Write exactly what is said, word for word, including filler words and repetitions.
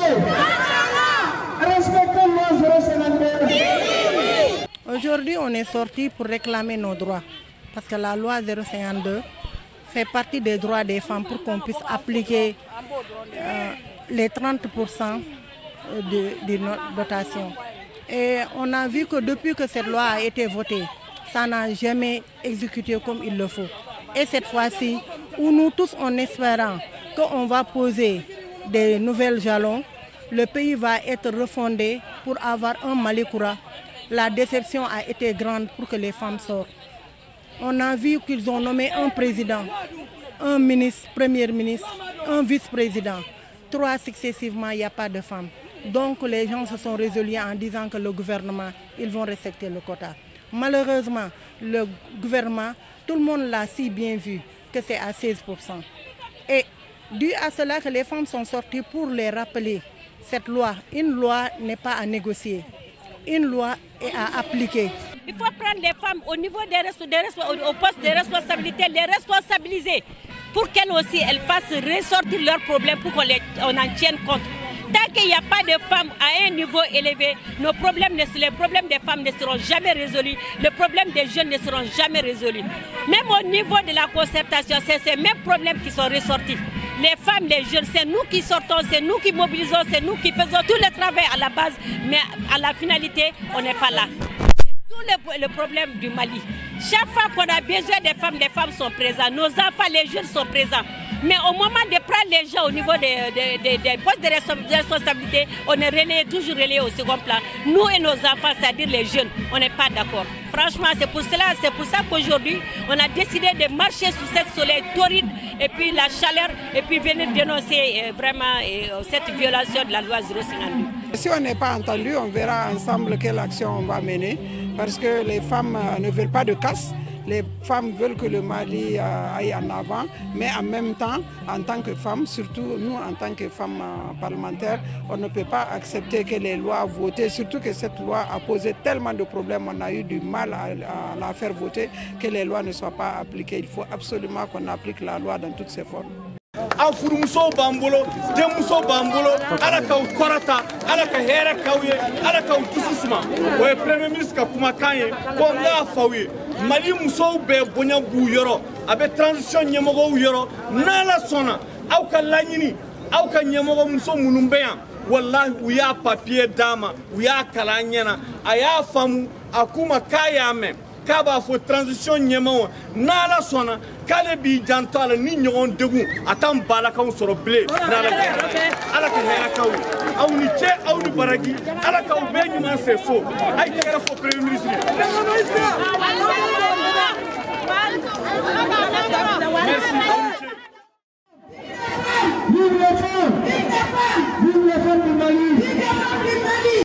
Aujourd'hui, on est sorti pour réclamer nos droits. Parce que la loi zéro cinquante-deux fait partie des droits des femmes pour qu'on puisse appliquer euh, les trente pour cent de, de notre dotation. Et on a vu que depuis que cette loi a été votée, ça n'a jamais exécuté comme il le faut. Et cette fois-ci, où nous tous en espérant qu'on va poser des nouvelles jalons, le pays va être refondé pour avoir un Malikoura. La déception a été grande pour que les femmes sortent. On a vu qu'ils ont nommé un président, un ministre, premier ministre, un vice-président. Trois successivement, il n'y a pas de femmes. Donc les gens se sont résolus en disant que le gouvernement, ils vont respecter le quota. Malheureusement, le gouvernement, tout le monde l'a si bien vu que c'est à seize pour cent. Et dû à cela que les femmes sont sorties pour les rappeler, cette loi, une loi n'est pas à négocier, une loi est à appliquer. Il faut prendre les femmes au niveau des, des au poste de responsabilité, les responsabiliser pour qu'elles aussi elles fassent ressortir leurs problèmes pour qu'on en tienne compte. Tant qu'il n'y a pas de femmes à un niveau élevé, nos problèmes, les problèmes des femmes ne seront jamais résolus, les problèmes des jeunes ne seront jamais résolus. Même au niveau de la concertation, c'est ces mêmes problèmes qui sont ressortis. Les femmes, les jeunes, c'est nous qui sortons, c'est nous qui mobilisons, c'est nous qui faisons tout le travail à la base, mais à la finalité, on n'est pas là. Tout le, le problème du Mali. Chaque fois qu'on a besoin des femmes, les femmes sont présentes, nos enfants, les jeunes sont présents. Mais au moment de prendre les gens au niveau des, des, des, des postes de responsabilité, on est relayé, toujours relayé au second plan. Nous et nos enfants, c'est-à-dire les jeunes, on n'est pas d'accord. Franchement, c'est pour cela, c'est pour ça qu'aujourd'hui, on a décidé de marcher sous cette soleil torride et puis la chaleur et puis venir dénoncer euh, vraiment euh, cette violation de la loi zéro cinquante-deux. Si on n'est pas entendu, on verra ensemble quelle action on va mener parce que les femmes euh, ne veulent pas de casse. Les femmes veulent que le Mali euh, aille en avant, mais en même temps, en tant que femmes, surtout nous en tant que femmes euh, parlementaires, on ne peut pas accepter que les lois votées, surtout que cette loi a posé tellement de problèmes, on a eu du mal à, à la faire voter, que les lois ne soient pas appliquées. Il faut absolument qu'on applique la loi dans toutes ses formes. Afurumuso bambolo, demuso bambolo, ala ka korata, ala ka hera kauye, ala ka tususuma. O premier ministre ka kuma kanye, ko nga fawi. Mali muso be bonya bu yoro, abe transition nyemogo yoro, nala sona, au ka lanyini, au ka nyemogo muso munumbeya. Wallahi uya papier dama, uya kalanyana, aya famu, akuma kaya men. Kaba fo transition nyemaw nala sona kale bi jantala ni nyon degu atam bala kan soro ble nala ala ka hera kaw aw ni che aw ni baragi ala ka be nyuma se so ay tegara fo premier ministre Vive la femme! Vive la femme du Mali!